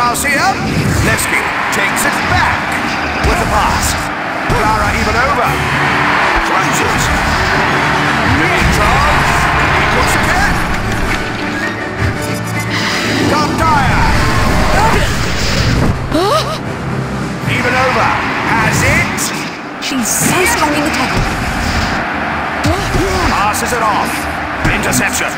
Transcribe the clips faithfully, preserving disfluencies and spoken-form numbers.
Garcia. Levski takes it back with the pass. Clara Ivanova throws it. Dimitrov, he puts it in. Gondaya. Ivanova has it. She's so strong in the tackle. Passes it off. Interception.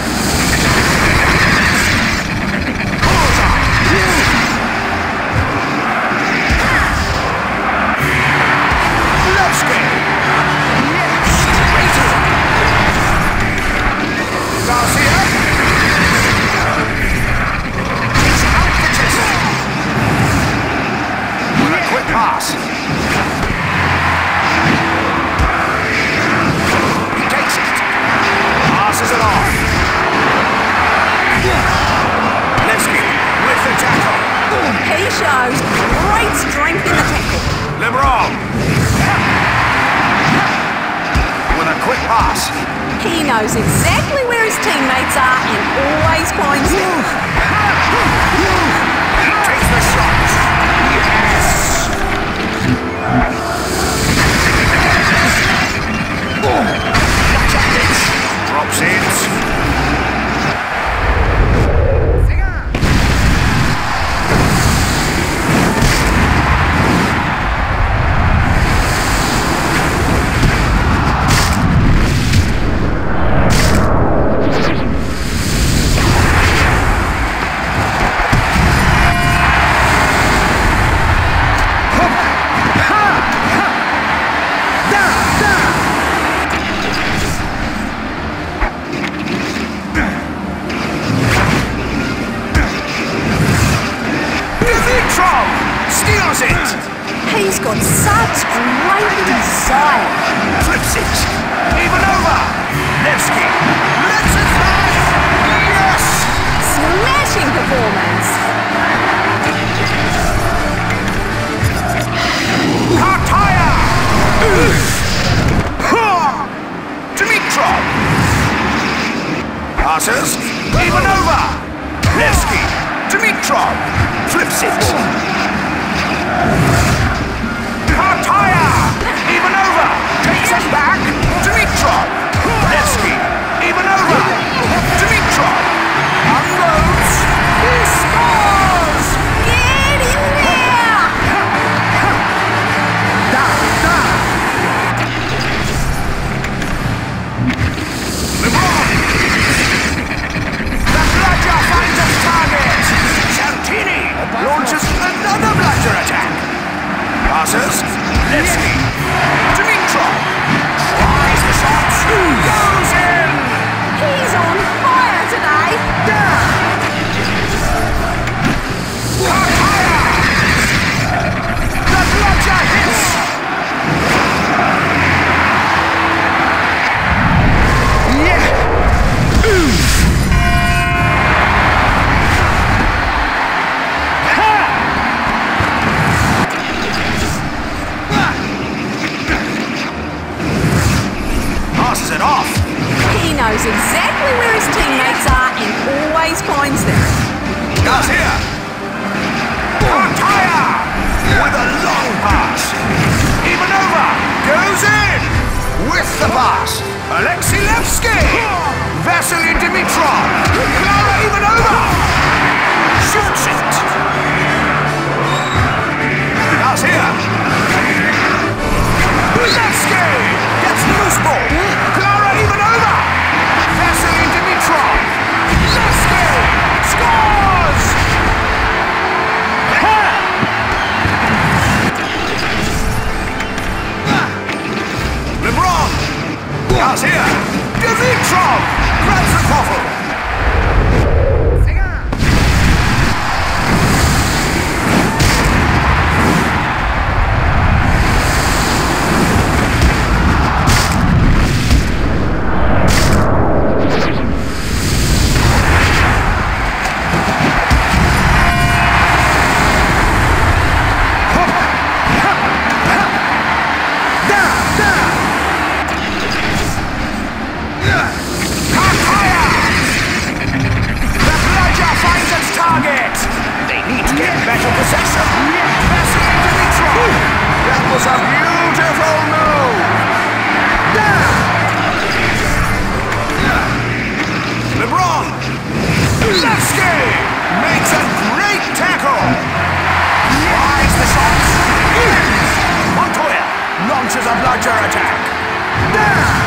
Levski. Garcia. He's out the chest. With a quick pass. He takes it. Passes it off. Levski with the tackle. He shows great strength in the tackle. LeBron. With a quick pass. He knows exactly where his teammates are and always finds them. He takes the shot. Yes! Drops it. Steals it! He's got such great desire. Flips it! Ivanova! Levski! Lets it fly! Yes! Smashing performance. Kartaya! Dimitrov! Passes! Ivanova! Levski! Dimitrov! Flips it! Kartaya! Ivanova! Takes it back! Dimitrov! Levski! Ivanova! Dimitrov! Unloads! He scores! Get in there! Da! Da! LeBron! The bludger finds its target! Santini launches another bludger attack! Passes, Levski, Dimitrov, tries the shot, goes in! He's on fire today! Kartaya! The bludger hits! Yeah! Ooh! Passes it off. He knows exactly where his teammates are and always finds them. Garcia. Kartaya with a long pass. Ivanova goes in with the pass. Alexei Levski. Vasily Dimitrov. Clara Ivanova shoots it. Garcia. Levski gets the loose ball. Clara Ivanova. Vasily Dimitrov. Levski scores. LeBron. Garcia. Dimitrov grabs the quaffle. Better possession. Messi into the try. That was a beautiful move. Down. LeBron. Levski makes a great tackle. Tries the shots. In. Montoya launches a larger attack. Down.